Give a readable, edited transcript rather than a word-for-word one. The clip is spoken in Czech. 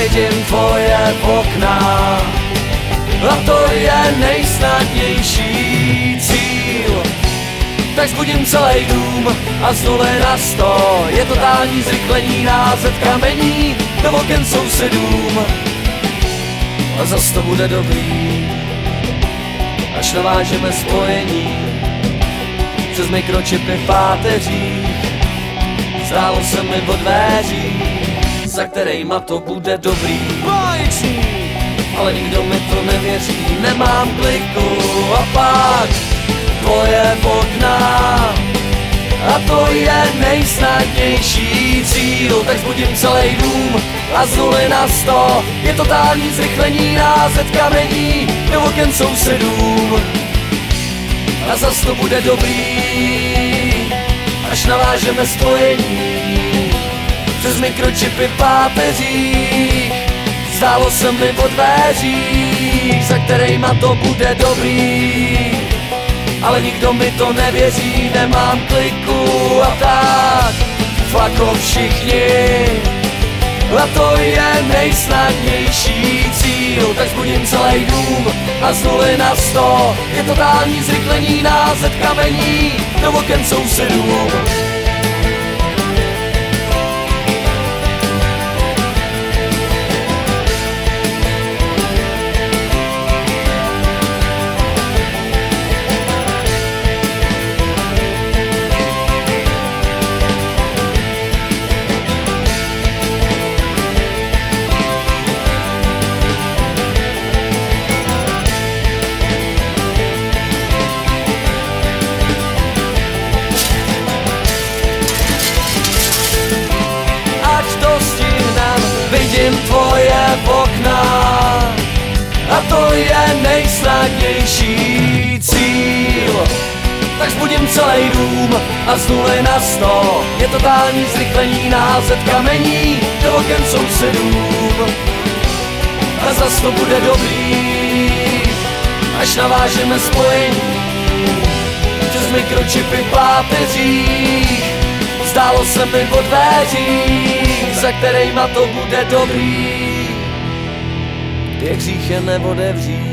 vidím tvoje okna a to je nejsnadnější cíl. Tak zbudím celý dům a z 0 na 100 je totální zrychlení, název kamení do oken sousedům. A zas to bude dobrý, až navážeme spojení přes mikročipy v páteřích. Zdálo se mi o dveřích, za kterejma to bude dobrý. Báječný, ale nikdo mi to nevěří, nemám kliku a pak tvoje okna a to je nejsnadnější cíl. Tak zbudím celý dům a z 0 na 100 je totální zrychlení, název kamení do oken sousedům. A zas to bude dobrý, až navážeme spojení přes mikročipy v páteřích. Zdálo se mi o dveřích, za kterejma to bude dobrý, ale nikdo mi to nevěří, nemám kliku a tak jako všichni. A to je nejsnadnější cíl. Tak zbudím celý dům a z 0 na 100 je totální zrychlení, název kamení do oken sousedům. Vidím tvoje okna a to je nejsnadnější cíl. Tak zbudím celý dům a z 0 na 100 je totální zrychlení, název kamení do oken sousedům. A zas to bude dobrý, až navážeme spojení přes mikročipy v páteřích. Zdálo se mi o dveřích, za kterejma to bude dobrý, jak hřích je neodevřít.